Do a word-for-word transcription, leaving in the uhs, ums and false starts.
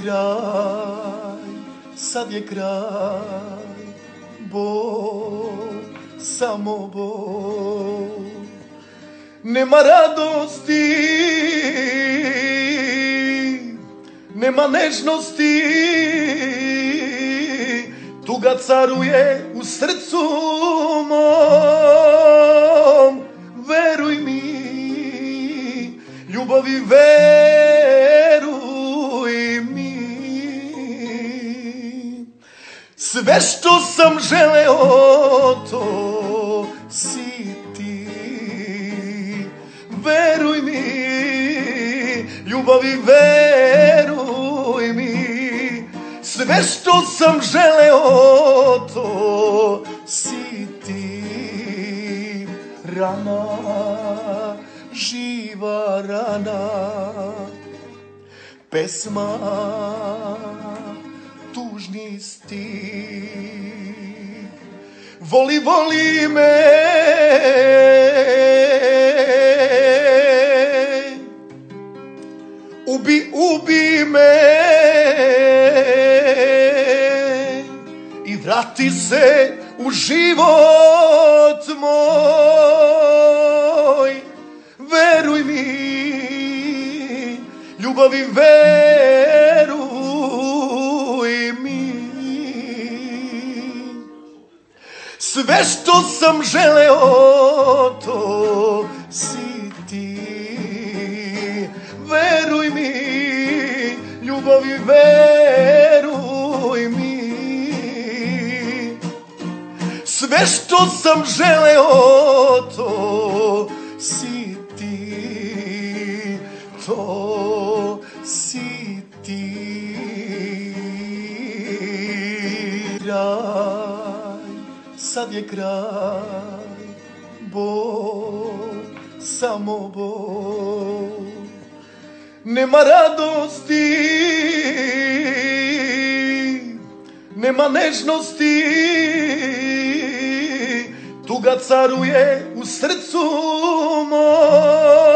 Kraj, sad je kraj, bol, samo bol. Nema radosti, nema nežnosti, tuga caruje u srcu mom. Veruj mi, ljubavi veruj mi. Sve što sam želeo to si ti. Veruj mi, ljubavi veruj mi. Sve što sam želeo to si ti. Rana, živa rana, pesma, tužni stih. Voli, voli me, ubi, ubi me i vrati se u život moj. Veruj mi, ljubavi veruj mi. Sve što sam želeo to si ti. Veruj mi, ljubavi veruj mi. Sve što sam želeo to si ti, to si ti. Kraj, sad je kraj, bol, samo bol. Nema radosti, nema nežnosti, tuga caruje u srcu mom.